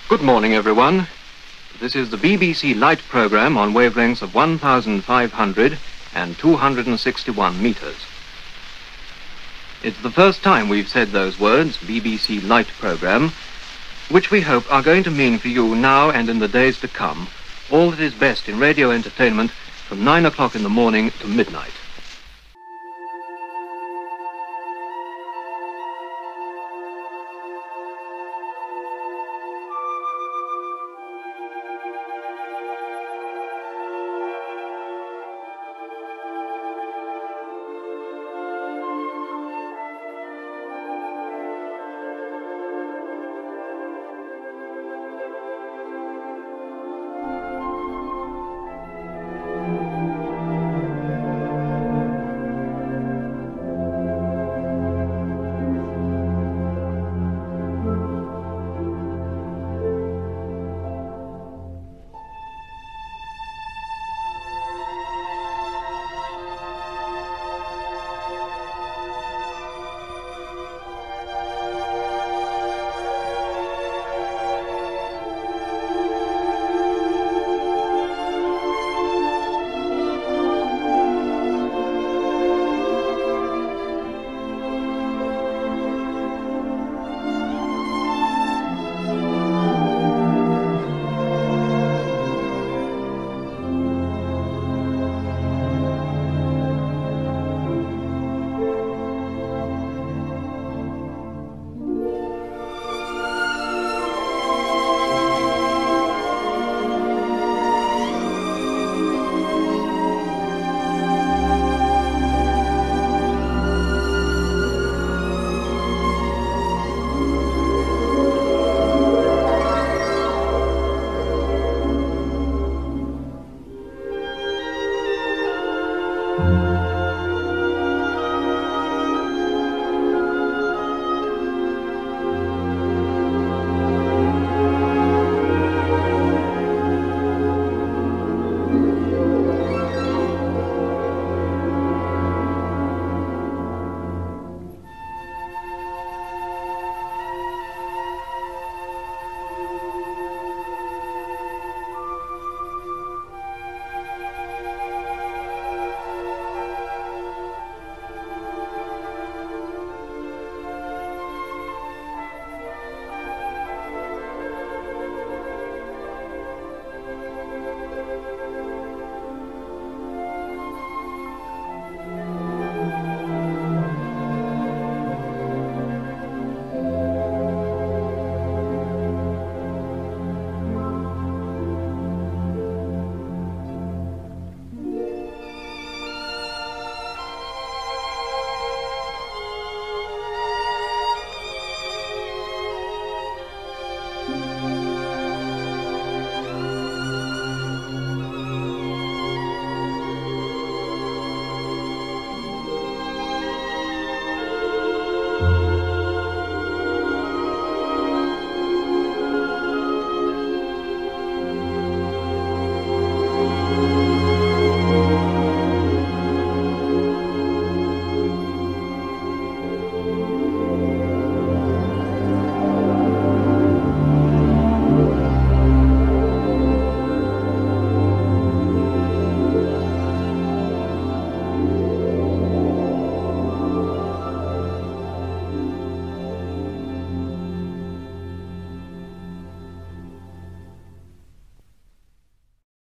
Good morning, everyone. This is the BBC Light programme on wavelengths of 1,500 and 261 metres. It's the first time we've said those words, BBC Light programme, which we hope are going to mean for you now and in the days to come all that is best in radio entertainment from 9 o'clock in the morning to midnight.